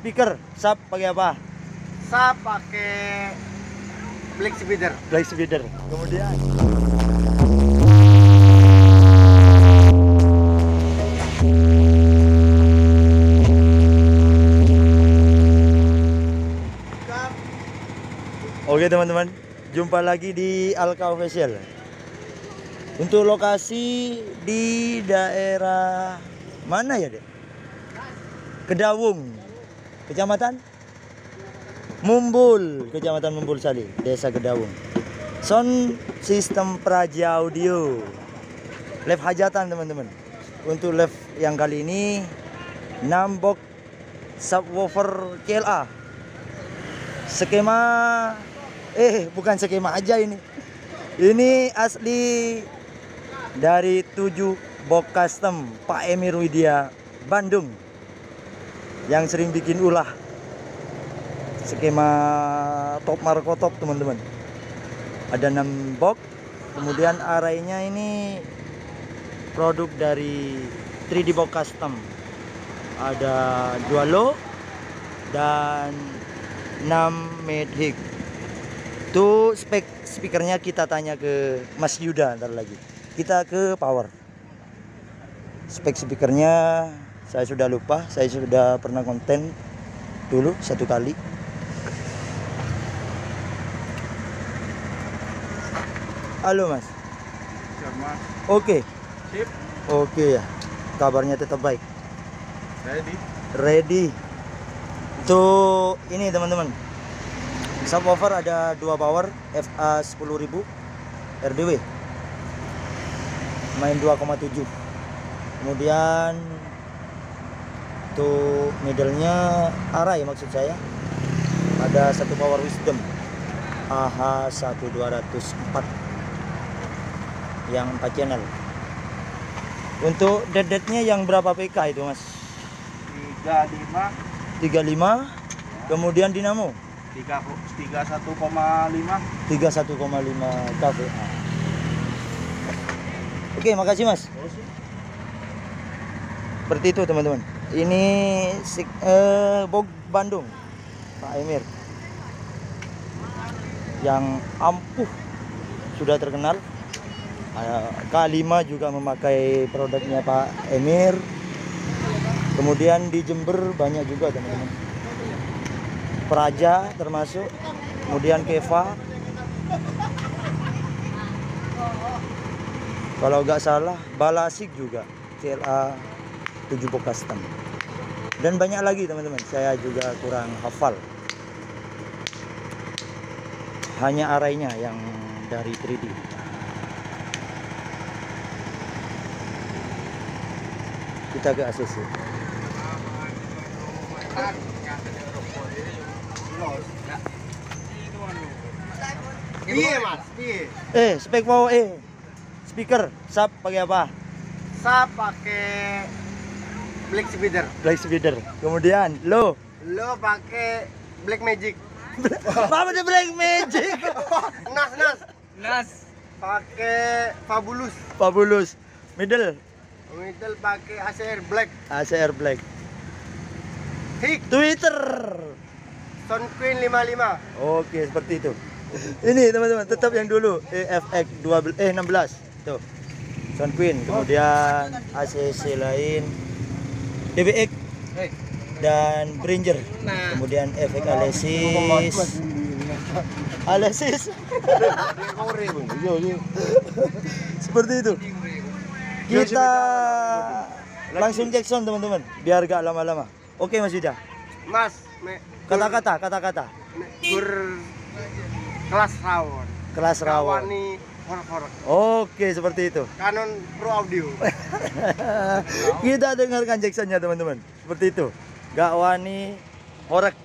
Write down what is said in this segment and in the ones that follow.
speaker, sub pakai apa? Sub pakai black speeder. Black speeder. Kemudian oke teman-teman, jumpa lagi di Alka Official. Untuk lokasi di daerah mana ya, Dek? Kedawung, Kecamatan Mumbul, Kecamatan Mumbul Sali, Desa Kedawung. Sound sistem Praja Audio. Live hajatan teman-teman. Untuk live yang kali ini 6 box subwoofer CLA. Skema bukan skema aja ini. Ini asli dari 7 box custom Pak Emir Widya Bandung yang sering bikin ulah skema top Marco top teman-teman. Ada 6 box. Kemudian arraynya ini produk dari 3D box custom. Ada 2 low dan 6 mid hig. Itu spek speakernya kita tanya ke Mas Yuda ntar lagi. Kita ke power. Spek speakernya saya sudah lupa, saya sudah pernah konten dulu 1 kali. Halo Mas. Siap, Mas. Oke. Sip. Oke ya. Kabarnya tetap baik. Ready. Tuh ini teman-teman. Subwoofer ada 2 power FA 10.000 RDW. Main 2,7. Kemudian tuh middle-nya array maksud saya. Ada 1 power Wisdom AH1204 yang 4 channel. Untuk dead-deadnya yang berapa PK itu Mas? 35 35. Kemudian dinamo 31,5. 31,5 kVA. Oke, makasih Mas. Seperti itu teman-teman. Ini Bog Bandung Pak Emir yang ampuh sudah terkenal. K5 juga memakai produknya Pak Emir. Kemudian di Jember banyak juga teman-teman. Praja termasuk. Kemudian Keva. Kalau nggak salah Balasik juga CLA 7 box custom. Dan banyak lagi teman-teman. Saya juga kurang hafal. Hanya arraynya yang dari 3D. Kita ke ACC. Iya, Mas. Iya. Spek power speaker, sub pakai apa? Sub pakai black speeder. Black speeder. Kemudian low. Lo pakai black magic. Apa itu Black Magic? Nas. Pakai Fabulous. Middle pakai ACR black. ACR Black. Hik. Twitter. Sound Queen 55. Oke, seperti itu. Ini teman-teman, tetap yang dulu EFX 16. Tuh. Sound Queen, kemudian ACC lain DBX dan Bringer. Kemudian efek Alesis. Seperti itu. Kita langsung Jackson teman-teman, biar gak lama-lama. Oke Mas Yuda. Mas, Kata-kata. gur kelas rawon. Kelas rawon. Wani horor. Oke, seperti itu. Canon Pro Audio. Kita dengarkan Jacksonnya teman-teman. Seperti itu. Gak wani horek.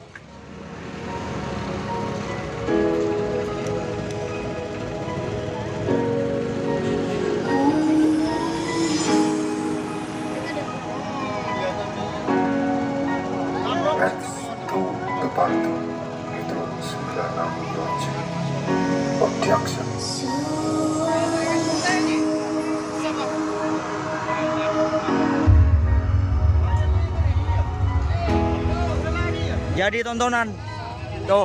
Next to the party, Metro 9627 Objection. Jadi tontonan. Tuh.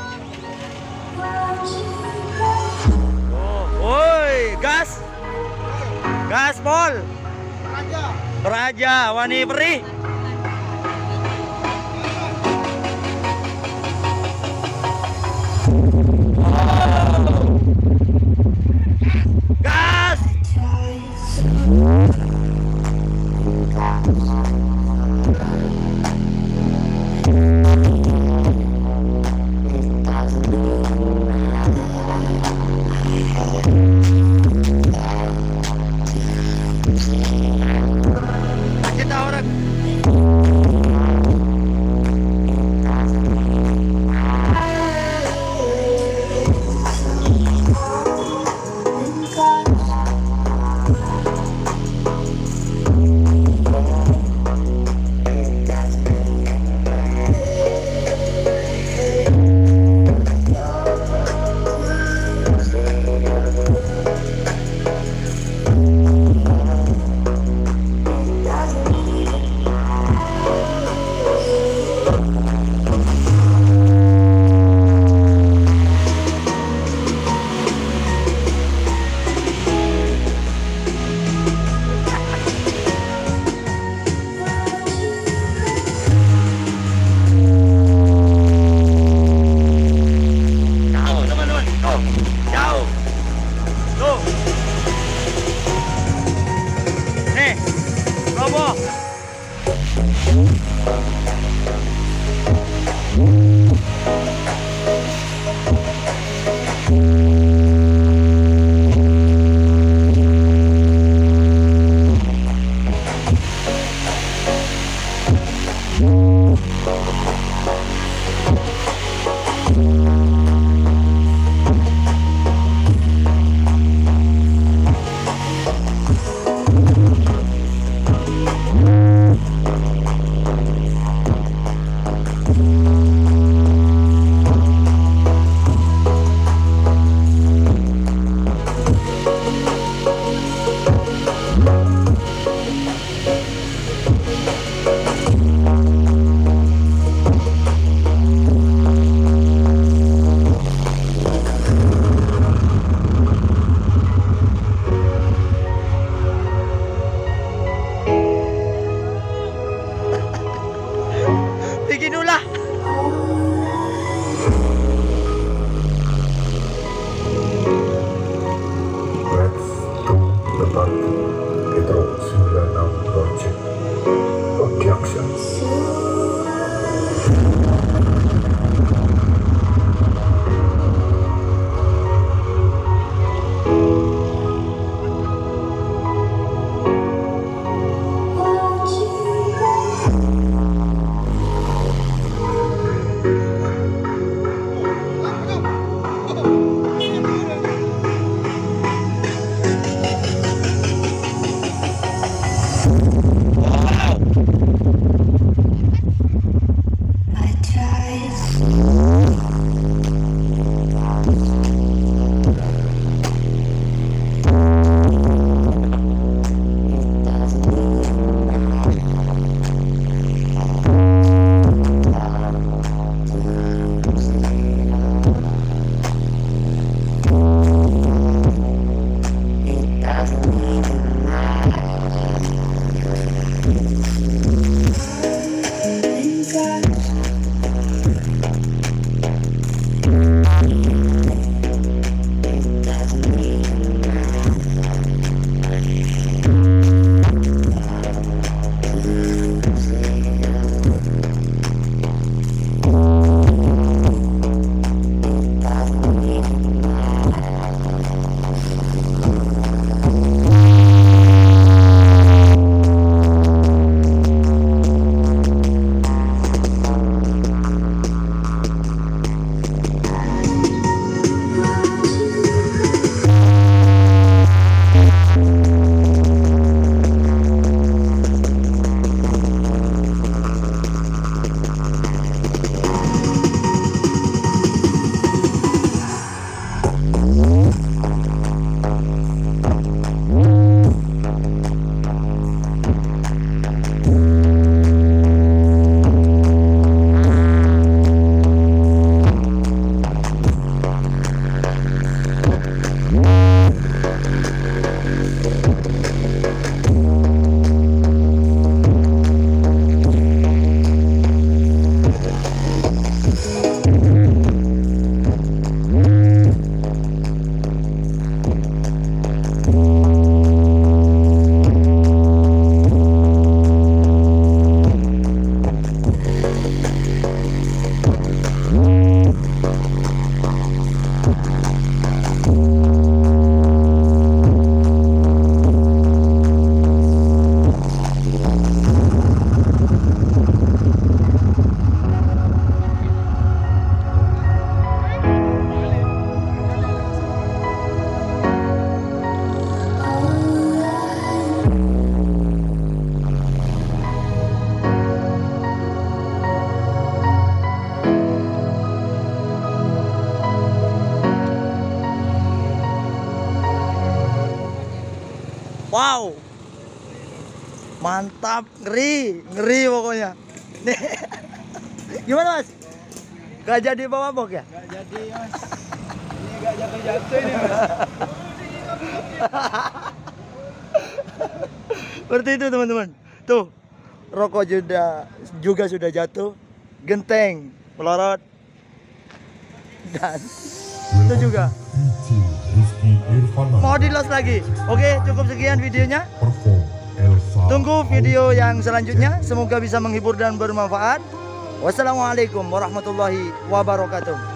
Oh, woi, gas. Gas, Pol. Raja Wani Perih. Gas. Kita orang. Bikin ulah. Let's do the party. Metro 96 Project. Production. Wow. Mantap, ngeri pokoknya. Nih. Gimana Mas? Gak jadi bawa bok ya? Gak jadi Mas. Ini gak jatuh-jatuh ini Mas. Seperti itu teman-teman. Tuh, rokok juga sudah jatuh, genteng, melorot, dan itu juga mau di-loss lagi. Oke, cukup sekian videonya. Tunggu video yang selanjutnya. Semoga bisa menghibur dan bermanfaat. Wassalamualaikum warahmatullahi wabarakatuh.